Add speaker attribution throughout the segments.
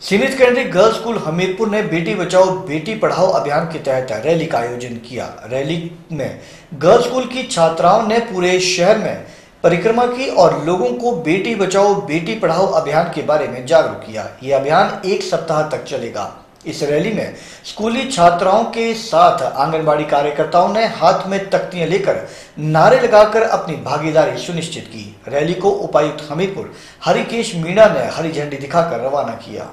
Speaker 1: Senior secondary girls school Hamirpur ने बेटी बचाओ बेटी पढ़ाओ अभियान के तहत रैली का आयोजन किया। रैली में गर्ल्स स्कूल की छात्राओं ने पूरे शहर में परिक्रमा की और लोगों को बेटी बचाओ बेटी पढ़ाओ अभियान के बारे में जागरूक किया। ये अभियान 1 सप्ताह तक चलेगा। इस रैली में स्कूली छात्राओं के साथ आंगनबाड़ी कार्यकर्ताओं ने हाथ में तख्तियां लेकर नारे लगाकर अपनी भागीदारी सुनिश्चित की। रैली को उपायुक्त हमीरपुर हरिकेश मीणा ने हरी झंडी दिखाकर रवाना किया।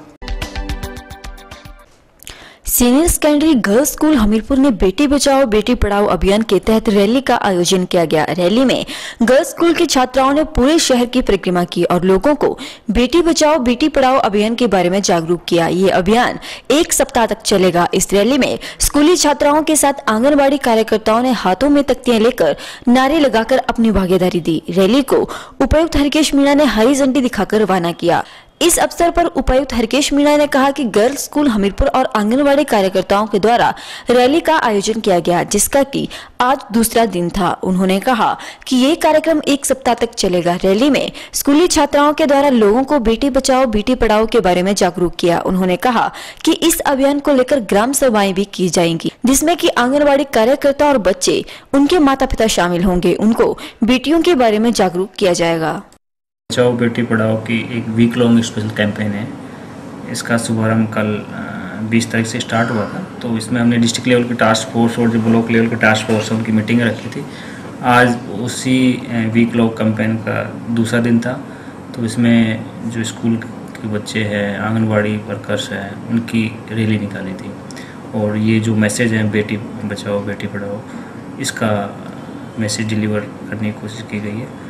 Speaker 2: Senior secondary girls school Hamirpur ने बेटी बचाओ बेटी पढ़ाओ अभियान के तहत रैली का आयोजन किया गया। रैली में गर्ल्स स्कूल की छात्राओं ने पूरे शहर की परिक्रमा की और लोगों को बेटी बचाओ बेटी पढ़ाओ अभियान के बारे में जागरूक किया। ये अभियान 1 सप्ताह तक चलेगा। इस रैली में स्कूली छात्राओं के साथ आंगनबाड़ी कार्यकर्ताओं ने हाथों में तख्तियां लेकर नारे लगाकर अपनी भागीदारी दी। रैली को उपायुक्त हरिकेश मीणा ने हरी झंडी दिखाकर रवाना किया। इस अवसर पर उपायुक्त हरिकेश मीणा ने कहा कि गर्ल्स स्कूल हमीरपुर और आंगनबाड़ी कार्यकर्ताओं के द्वारा रैली का आयोजन किया गया, जिसका कि आज दूसरा दिन था। उन्होंने कहा कि ये कार्यक्रम 1 सप्ताह तक चलेगा। रैली में स्कूली छात्राओं के द्वारा लोगों को बेटी बचाओ बेटी पढ़ाओ के बारे में जागरूक किया। उन्होंने कहा कि इस अभियान को लेकर ग्राम सभाएं भी की जाएंगी, जिसमें कि आंगनबाड़ी कार्यकर्ता और बच्चे उनके माता पिता शामिल होंगे। उनको बेटियों के बारे में जागरूक किया जाएगा।
Speaker 3: बचाओ बेटी पढ़ाओ की एक वीक लॉन्ग स्पेशल कैंपेन है। इसका शुभारंभ कल 20 तारीख से स्टार्ट हुआ था। तो इसमें हमने डिस्ट्रिक्ट लेवल की टास्क फोर्स और जो ब्लॉक लेवल की टास्क फोर्स है उनकी मीटिंग रखी थी। आज उसी वीक लॉन्ग कैंपेन का दूसरा दिन था। तो इसमें जो स्कूल के बच्चे हैं, आंगनबाड़ी वर्कर्स हैं, उनकी रैली निकाली थी और ये जो मैसेज है बेटी बचाओ बेटी पढ़ाओ, इसका मैसेज डिलीवर करने की कोशिश की गई है।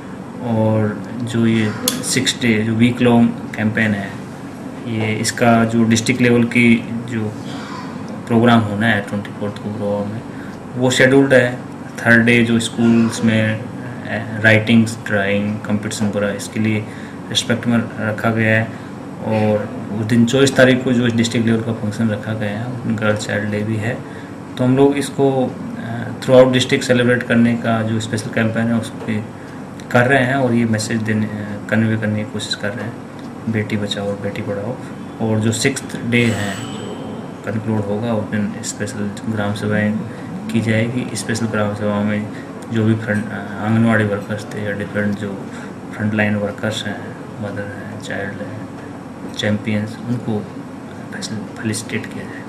Speaker 3: और जो ये 6 डे जो वीक लॉन्ग कैंपेन है, ये इसका जो डिस्ट्रिक्ट लेवल की जो प्रोग्राम होना है 24 को में, वो शेड्यूल्ड है। 3rd डे जो स्कूल्स में राइटिंग ड्राइंग कंपटीशन पूरा इसके लिए रिस्पेक्ट में रखा गया है। और उस दिन 24 तारीख को जो डिस्ट्रिक्ट लेवल का फंक्शन रखा गया है, गर्ल चाइल्ड डे भी है। तो हम लोग इसको थ्रू आउट डिस्ट्रिक्ट सेलिब्रेट करने का जो स्पेशल कैंपेन है उसको कर रहे हैं और ये मैसेज कन्वे करने की कोशिश कर रहे हैं, बेटी बचाओ और बेटी पढ़ाओ। और जो 6th डे है जो कंक्लूड होगा उस दिन स्पेशल ग्राम सभाएँ की जाएगी। स्पेशल ग्राम सभाओं में जो भी आंगनवाड़ी वर्कर्स थे या डिफरेंट जो फ्रंट लाइन वर्कर्स हैं, मदर हैं, चाइल्ड हैं, चैम्पियंस, उनको फेलिसिटेट किया जाए।